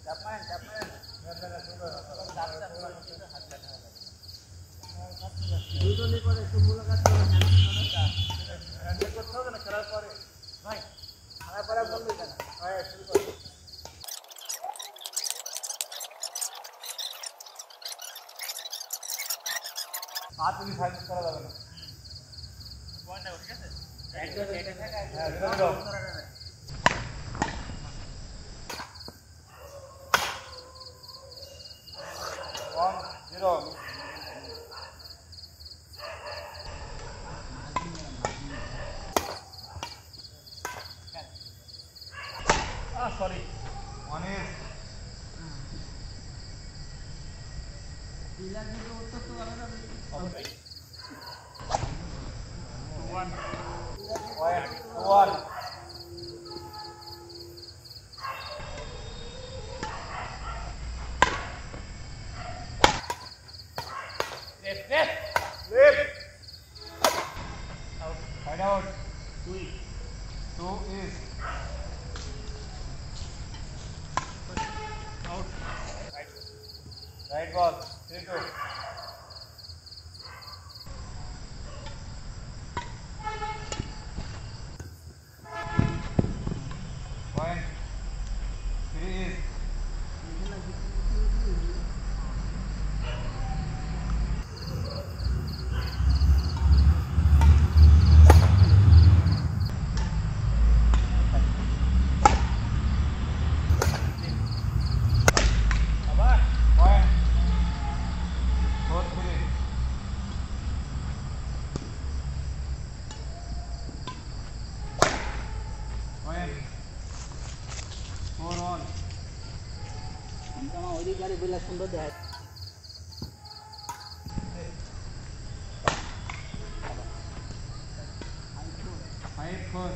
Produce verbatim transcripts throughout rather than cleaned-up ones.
দুজনই করে একটু মুলাকাত করে হ্যান্ডেল করতে হবে না খেলার পরে ভাই খেলার পরে বলবে কেন ভাই শুরু করো পাঁচ মিনিট সার্ভিস করা যাবে না পয়েন্টটা ঠিক আছে একদম এটা থাকে হ্যাঁ ধরো one zero ah sorry one is dilan itu untuk tuh apa namanya okay one one one left left left out find out two two is out right right ball three two point three is bila sundo deh. Five four.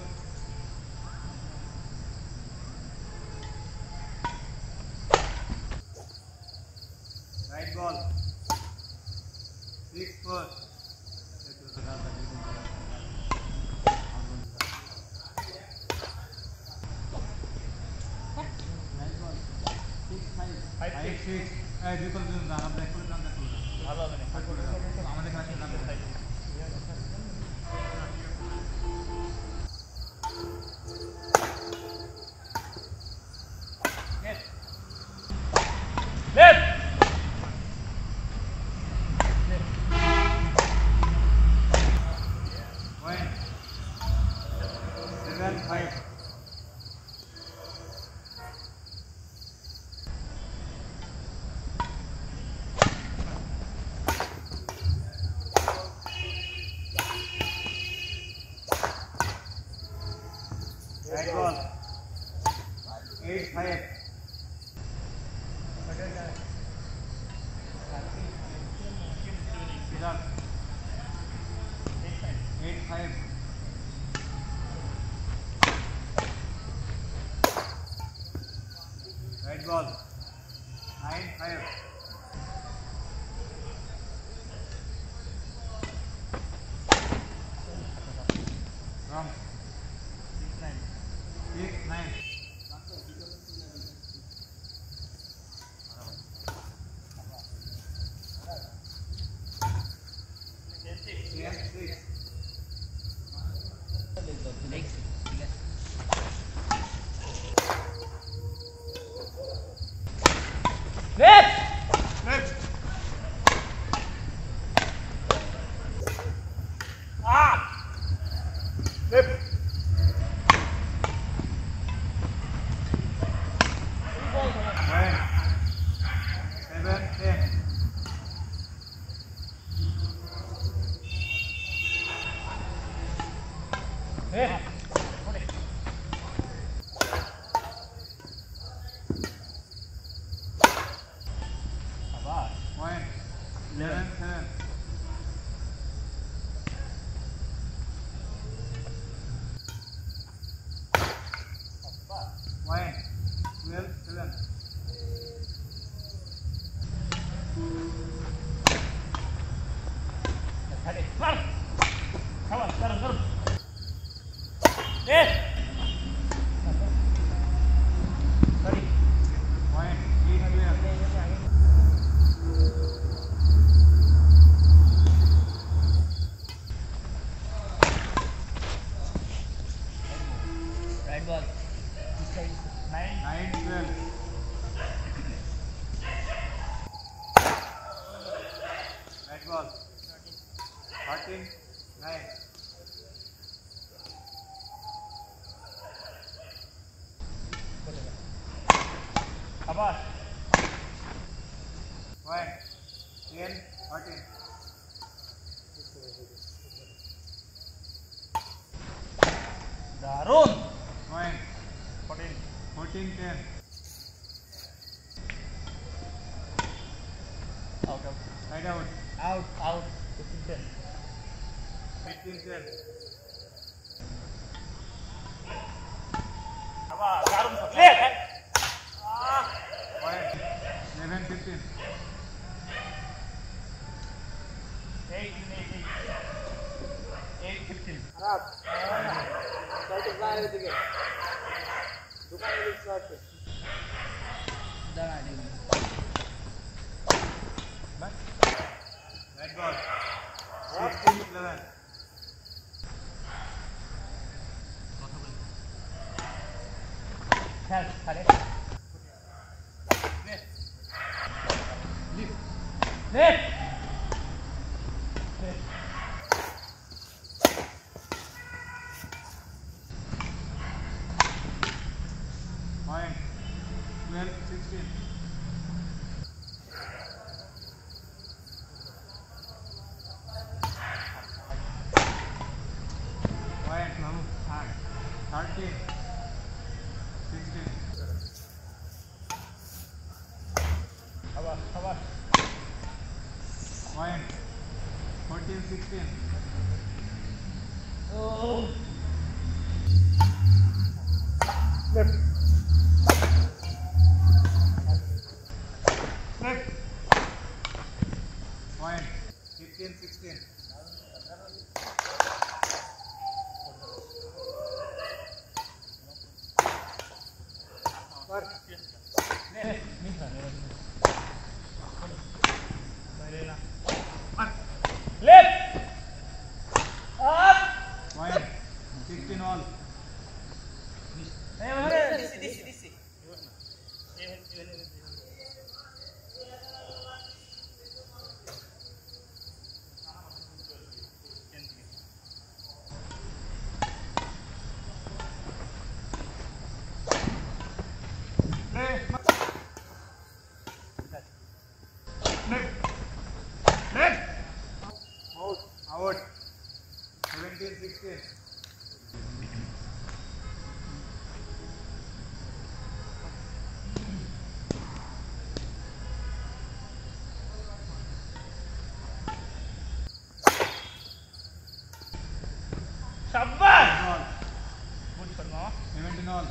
Right ball. Six four. Five six. Eh, di perlu dalam rekor dalam rekor. Halo, ini. Aman dengan kita bertai. Left. Left. Point. Seven five. Right ball. Eight five. Eight five. Right ball. Nine five. Wrong. Six nine. Six nine. Yes, six. Left. Left. Ah. Left. Nine. Seven. Ten. Eh. Abbas. One. Ten. Fourteen. Darun. One. Fourteen. Fourteen. Ten. Out. Out. Side out. Out. Out. Fifteen. Ten. Fifteen. Ten. Abbas. Darun. Clear. Ah. One. Eleven. Fifteen. Eight. Eight. Eight. Fifteen. Arab. Satu pelari tiga. Bukan milik satu. Dah ada. Back. Red ball. Sixteen. Eleven. Help. Hare. Left. Left. Left. Point. Twelve. Sixteen. Point. Thirteen. Sixteen. Abbas. Abbas. Point. Fourteen. Sixteen. Oh. Left. Left. Point. Fifteen. Sixteen. Left. Left. Up. Point. Sixteen all. Disi, disi, disi. Left. Left. Out. Out. Seventeen. Sixteen. Sabar. Seventeen all.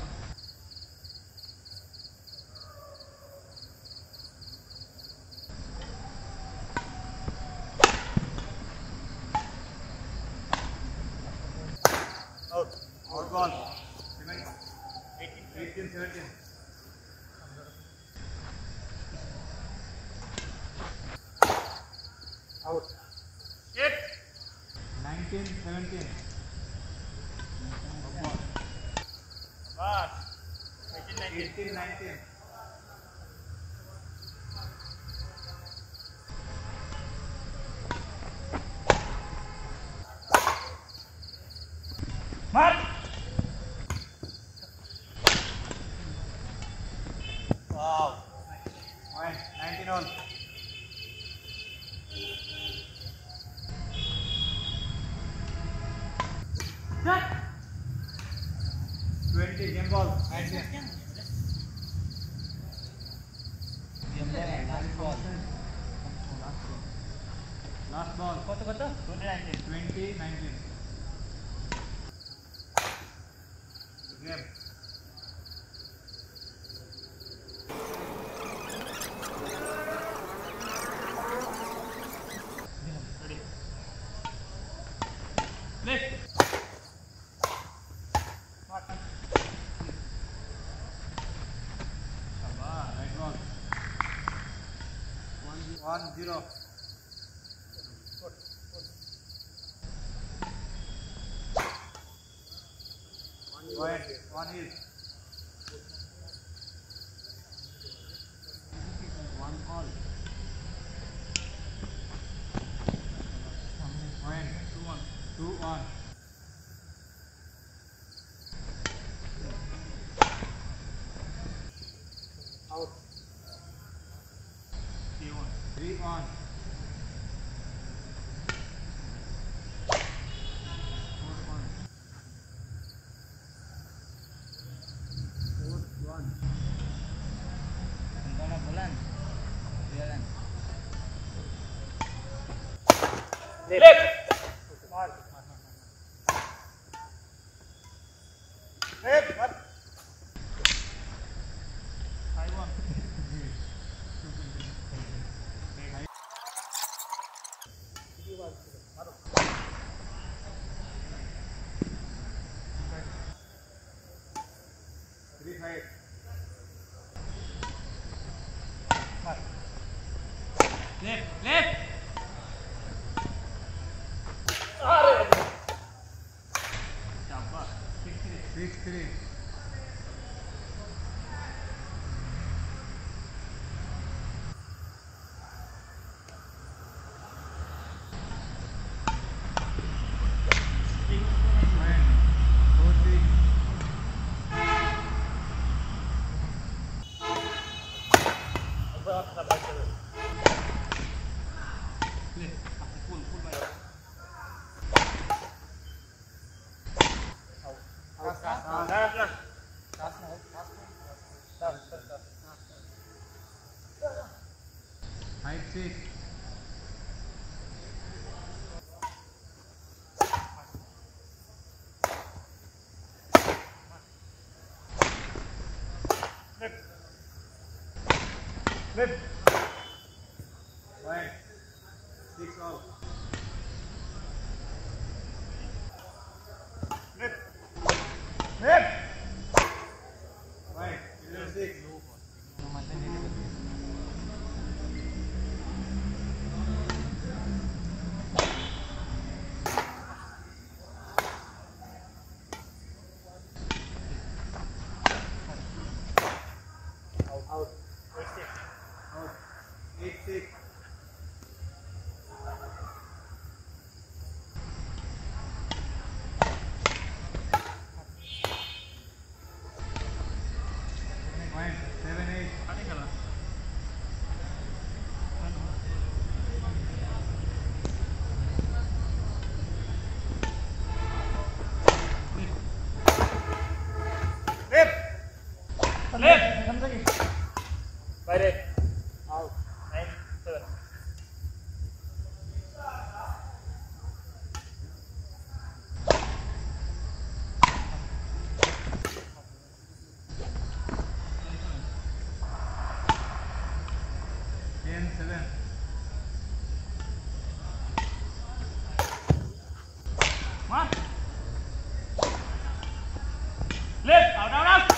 Out. Out ball. Eighteen. Seventeen. Out. Eight. Nineteen. Seventeen. Bas. Eighteen. Nineteen. Mat. Wow. One. Nineteen all. Cut. Twenty. Game ball. Nineteen. Game ball. Last ball. Last ball. Koto koto. Twenty. Nineteen. Twenty. Nineteen. Game. Ready. Left. Right ball. One, one zero. Point. One is. One all. Point. Two one. Two one. Out. Three on. Four on. Four one. Antara bulan. Jalan. Left. Mark. Left. Mark. Five one. Three five. Mark. Left, left. Siapa? Six three. Six three. Nine. Four six. Left. Full, full main. Five six. Left. Left. Right. Six all. Left. Left. Right. Eleven six. Out. Eight six. Out. Eight six. Point. Seven eight. Ada kalah. Left. Left. Bayre. Out. Nine seven. Ten seven. Mark. Left. Out, out, out.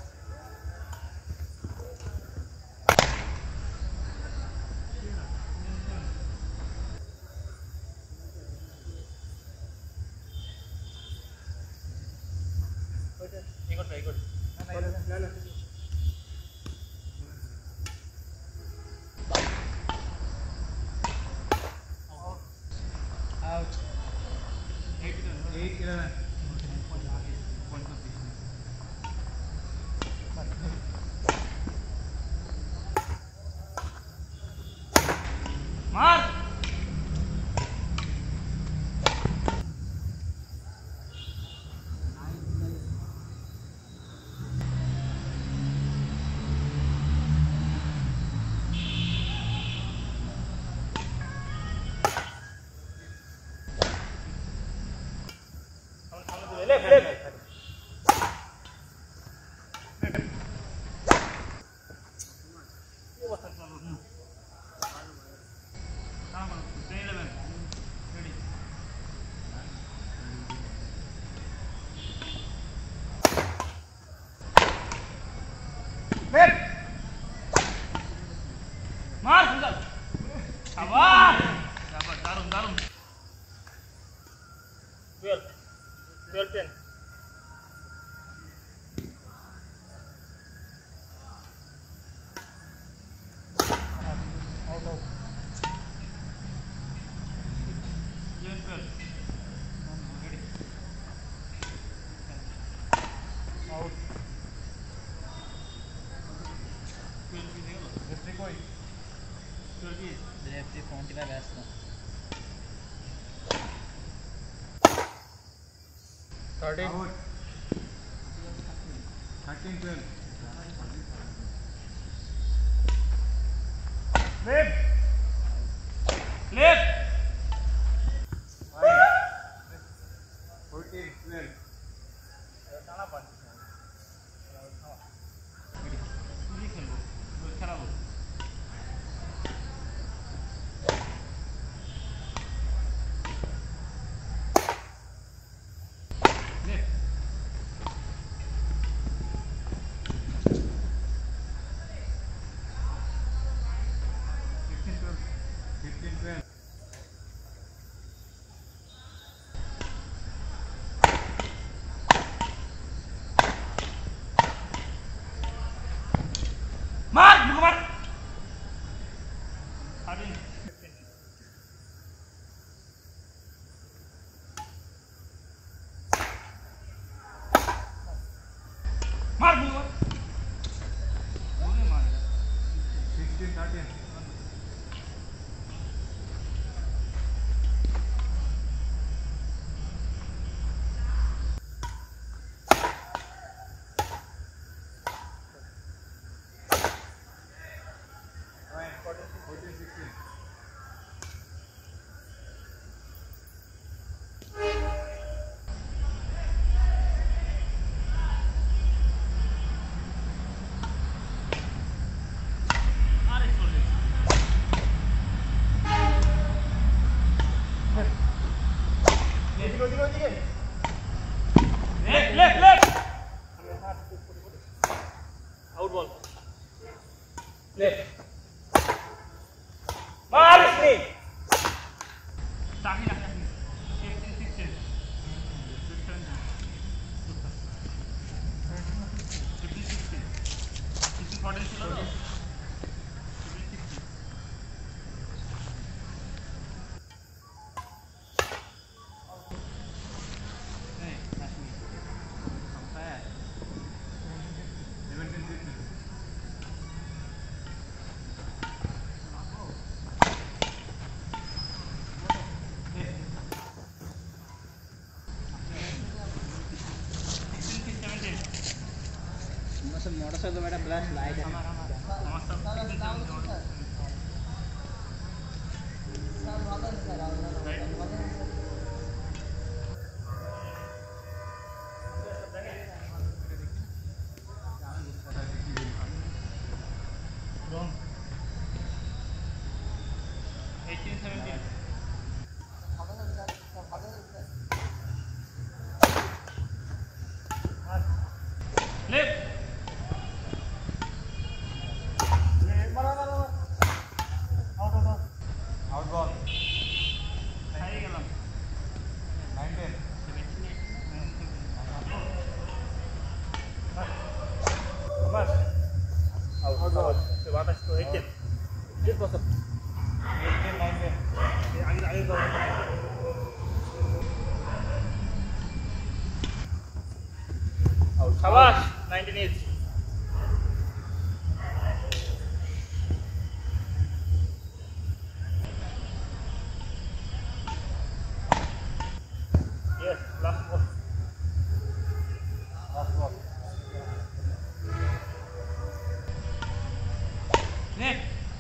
Ikut, ikut. Out. Eight eleven. Eight eleven. Point of view. Mark. Left, left. eleven. Ready. Left. Mark, tinggal. Sabar. Sabar, tarung, tarung. Twelve. Twelve ten. Out, out. Eleven, twelve. Ready. Out. Twelve, tinggal. Let's take away. Referee ফোনটি ব্যস্ত thirteen out thirteen twelve Flip! Flip! fourteen twelve টানা পাচ্ছি কি খেলবো খেলাবো fifteen twelve মার মুখ মার আরে মার মুখ মার ওরে মার sixteen thirteen fourteen sixteen আরে চলে ওদিকে ওদিকে ওদিকে left left left out ball left মার স্ক্রিন তাকি না তাকি sixteen sixteen fifteen sixteen fifteen fourteen ছিল তো fifteen sixteen এই আসনি umpire seventeen fifteen sixteen seventeen motorcycle बेटा ब्लैश लाइट है আমার আমার আমার সব sixteen seventeen Wrong. eighteen seventeen. Left. out ball হারিয়ে গেলাম nineteen বাস আউট আউট সে বাতাস তো eighteen জিত বস eighteen nineteen আগে আগে দাও আউট শাবাশ nineteen is yes last ball last ball left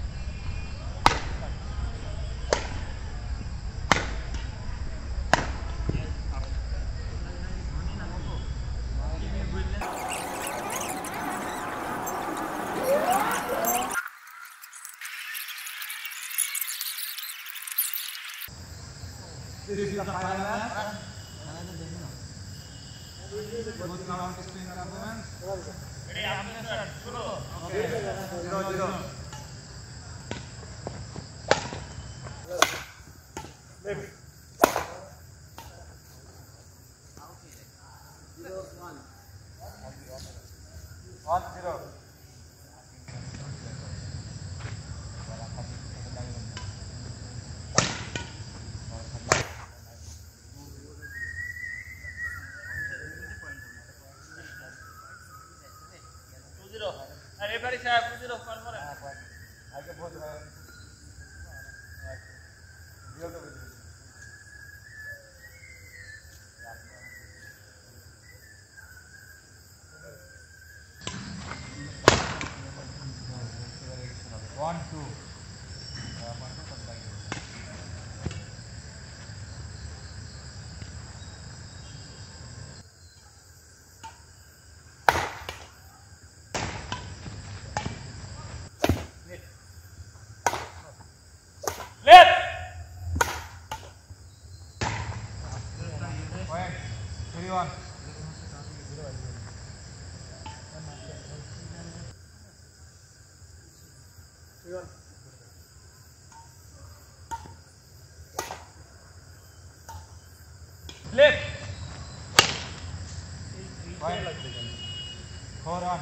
yes out this is the final match both now on screen performance ready आपने स्टार्ट शुरू okay zero zero left one zero two zero अरे बड़ी साहब two zero कौन बोल रहा है आगे बहुत One, two. Uh, one, two, something like that. Left. Point. Three, one. Three, one. Left. Point. Four, one.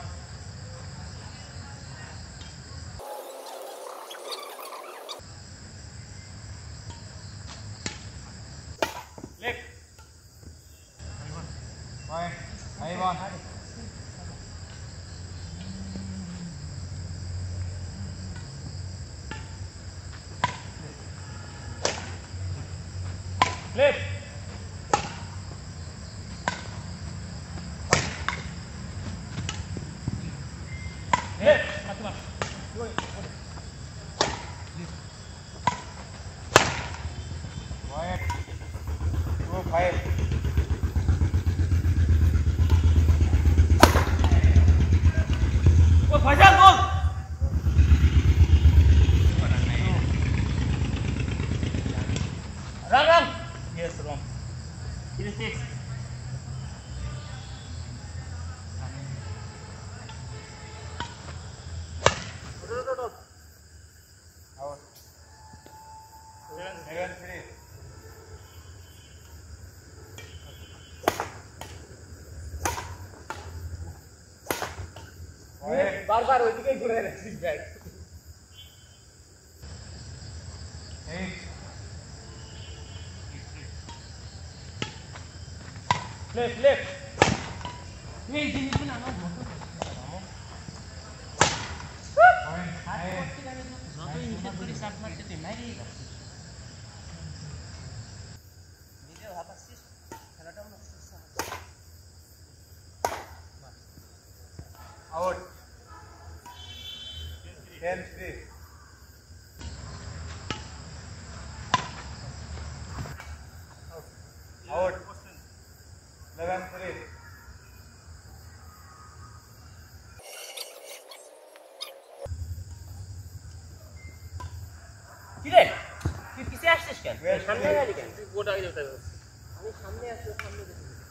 Left. Point. Five, one. Left. Left. Mati mas. Point. Two, five. Oh, Faisal gol. Run, run. Yes, wrong. Three six. Out. Seven. Seven, three. Point. বারবার ওইদিকে ঘুরে রাখছি bat. Eight. Left, left. এই জিনিসগুলো আমার মতো Point. Nine. যতই নিচের করে শার্ট মারছে তুই মারিয়ে যাচ্ছিস। নিজেও হাঁপাচ্ছিস, খেলাটাও নষ্ট হচ্ছে আমার। Out. Ten, three. Out. Eleven, three. কি রে? তুই পিছে আসছিস কেন? West, সামনে three. গেলি কেন? তুই গোটা আগে যেতে হবে। আমি সামনে আসছি, সামনে যেতে হবে।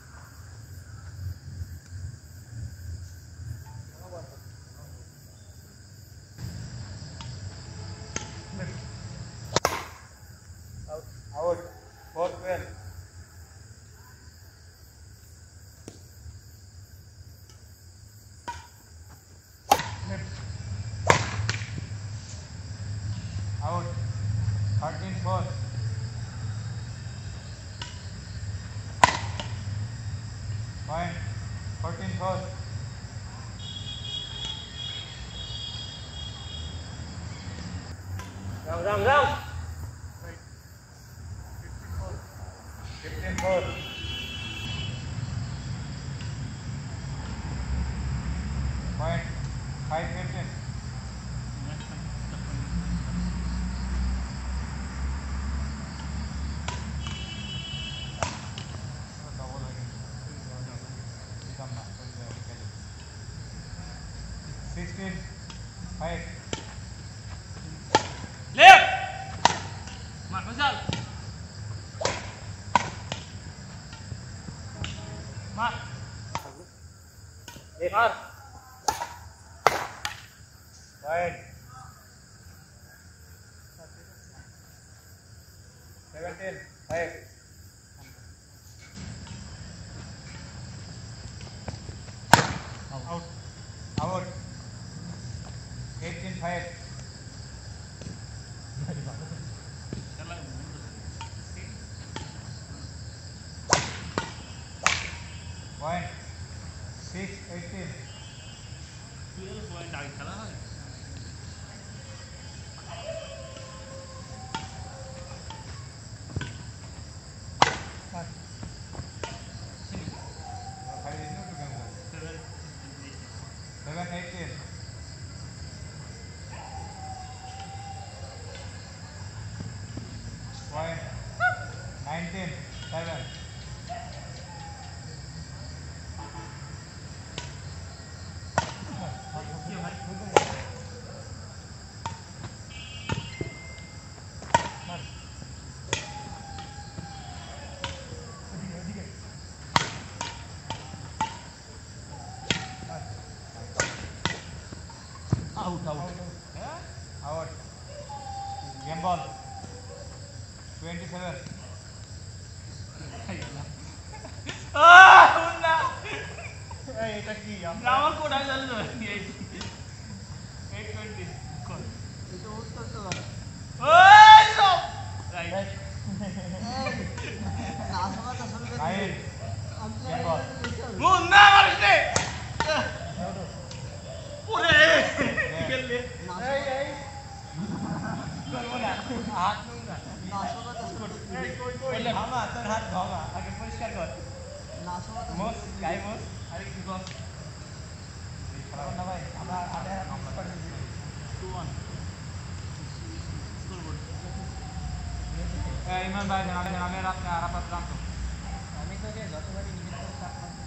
Out. Out. Four, twelve. Out. Thirteen, four. Point. Fourteen, four. Round, round, round. Fifteen, four. Point. Five, fifteen. Sixteen, five. Left. Mar, Faisal. Mar. Mar. Point. Seventeen, five. Out. Out. Eighteen, five. Point. Six, eighteen. খেলা হয় Seven, eighteen. Out game ball twenty seven আহ না এই এটা কি আমার code আগে জানো এইট টোয়েন্টি কোন এটা উত্তর তো ওই সব রাইট রাইট গেম বল মুন না মারিস রে ওরে খেললে এই এই করবো না হাত নুন না এই কই কই বললে ভাঙা তোর হাত ভাঙা আগে পরিষ্কার কর মোস গাই মোস আরে কি কর খারাপ না ভাই আমরা আধা মিস করে দিয়েছি টু ওয়ান স্কোরবোর্ড ইমান ভাই জানালে জানালে রাত আরাফাত জানতো আমি তোকে যতবারই নিষেধ করে চাপ মারছি